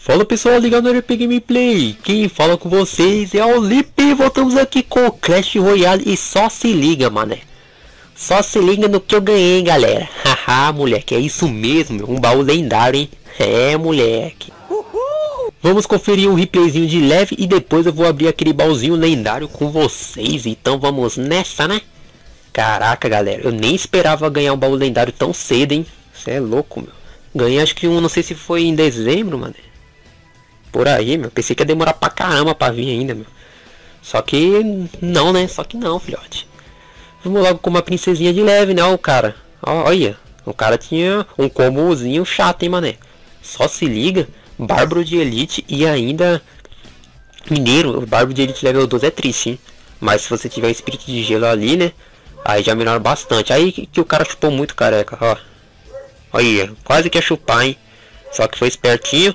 Fala pessoal, ligado no RPG Gameplay, quem fala com vocês é o Lipe. Voltamos aqui com o Clash Royale e só se liga, mané. Só se liga no que eu ganhei, galera. Haha, moleque, é isso mesmo, meu. Um baú lendário, hein? É, moleque. Vamos conferir um replayzinho de leve e depois eu vou abrir aquele baúzinho lendário com vocês. Então vamos nessa, né? Caraca, galera, eu nem esperava ganhar um baú lendário tão cedo, hein? Você é louco, meu. Ganhei acho que não sei se foi em dezembro, mano. Por aí, meu. Pensei que ia demorar pra caramba pra vir ainda, meu. Só que não, né? Só que não, filhote. Vamos logo com uma princesinha de leve, né? O cara. Olha. O cara tinha um combozinho chato, hein, mané. Só se liga. Bárbaro de Elite e ainda Mineiro. O Bárbaro de Elite level 12 é triste, hein? Mas se você tiver espírito de gelo ali, né? Aí já melhora bastante. Aí que o cara chupou muito, careca, ó. Olha, quase que ia chupar, hein? Só que foi espertinho.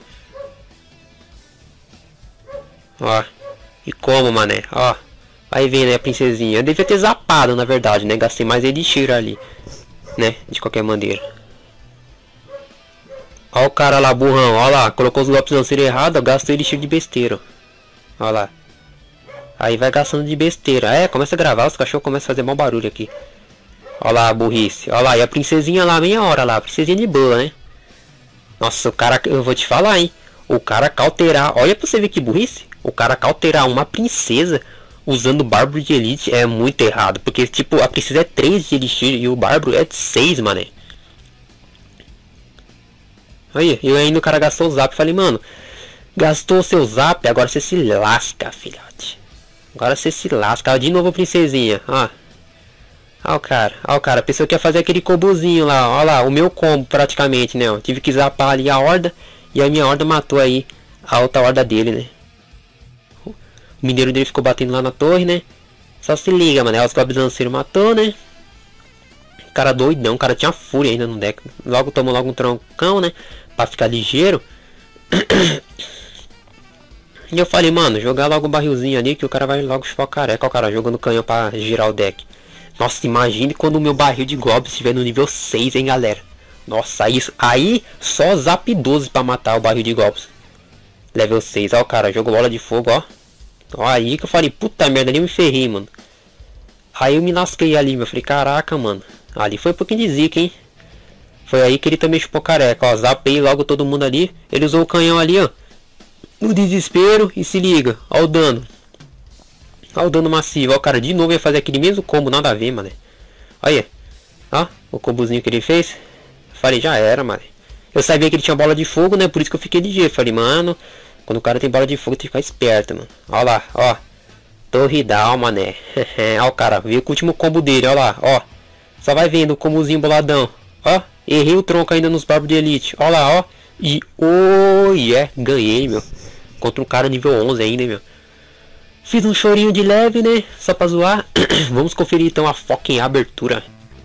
Ó, e como, mané, ó. Aí vem, né, a princesinha. Eu devia ter zapado, na verdade, né. Gastei mais elixir ali, né, de qualquer maneira. Ó o cara lá, burrão, ó lá. Colocou os golpes lanceiro errado, gastou elixir de besteira. Ó lá. Aí vai gastando de besteira. É, começa a gravar, os cachorros começam a fazer mau barulho aqui. Ó lá a burrice, ó lá. E a princesinha lá, meia hora lá. Princesinha de boa, né. Nossa, o cara, eu vou te falar, hein. O cara cauterar, olha pra você ver que burrice. O cara cauterar uma princesa usando Bárbaro de Elite é muito errado. Porque, tipo, a princesa é 3 de Elixir e o Bárbaro é 6, mané. Aí, eu ainda o cara gastou o zap. Falei, mano, gastou o seu zap, agora você se lasca, filhote. Agora você se lasca. De novo a princesinha, ó. Ó o cara, pensou que ia fazer aquele combozinho lá, ó lá, o meu combo praticamente, né, ó. Tive que zapar ali a horda e a minha horda matou aí a outra horda dele, né. O mineiro dele ficou batendo lá na torre, né. Só se liga, mano, os goblins lanceiros matou, né. O cara doidão, o cara tinha fúria ainda no deck. Logo tomou logo um troncão, né, pra ficar ligeiro. E eu falei, mano, jogar logo o barrilzinho ali que o cara vai logo chupar careca. Ó o cara jogando canhão pra girar o deck. Nossa, imagine quando o meu barril de goblins estiver no nível 6, hein, galera. Nossa, isso aí só zap 12 pra matar o barril de goblins. Level 6, ó o cara, jogou bola de fogo, ó. Ó aí que eu falei, puta merda, nem me ferrei, mano. Aí eu me lasquei ali, meu. Falei, caraca, mano. Ali foi um pouquinho de zica, hein. Foi aí que ele também chupou careca, ó. Zapei logo todo mundo ali. Ele usou o canhão ali, ó. No desespero e se liga, ó o dano. Olha o dano massivo, ó, cara, de novo ia fazer aquele mesmo combo, nada a ver, mano. Olha, ó, o combozinho que ele fez. Falei, já era, mano. Eu sabia que ele tinha bola de fogo, né, por isso que eu fiquei ligeiro. Falei, mano, quando o cara tem bola de fogo, tem que ficar esperto, mano. Ó lá, ó, torre down, mané. Ó o cara, veio com o último combo dele, ó lá, ó. Só vai vendo o combozinho boladão. Ó, errei o tronco ainda nos barbos de elite. Ó lá, ó. E, oh, yeah, ganhei, meu. Contra um cara nível 11 ainda, meu. Fiz um chorinho de leve, né? Só pra zoar. Vamos conferir então a fucking abertura.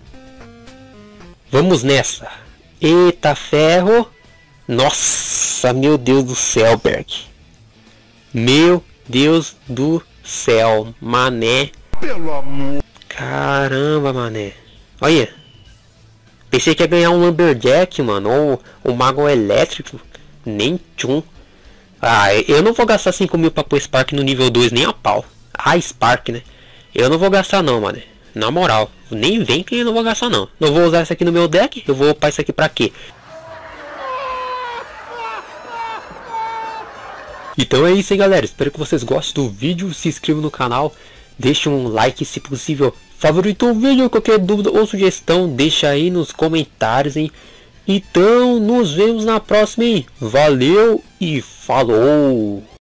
Vamos nessa. Eita ferro. Nossa, meu Deus do céu, Berg. Meu Deus do céu, mané. Pelo amor. Caramba, mané. Olha. Pensei que ia ganhar um Lumberjack, mano. Ou um Mago Elétrico. Nem tchum. Ah, eu não vou gastar 5 mil pra pôr Spark no nível 2 nem a pau. Ah, Spark, né? Eu não vou gastar não, mano. Na moral, nem vem que eu não vou gastar não. Não vou usar isso aqui no meu deck. Eu vou upar isso aqui pra quê? Então é isso aí, galera. Espero que vocês gostem do vídeo. Se inscrevam no canal. Deixe um like, se possível. Favorito o vídeo. Qualquer dúvida ou sugestão, deixa aí nos comentários, hein? Então, nos vemos na próxima, hein? Valeu e falou!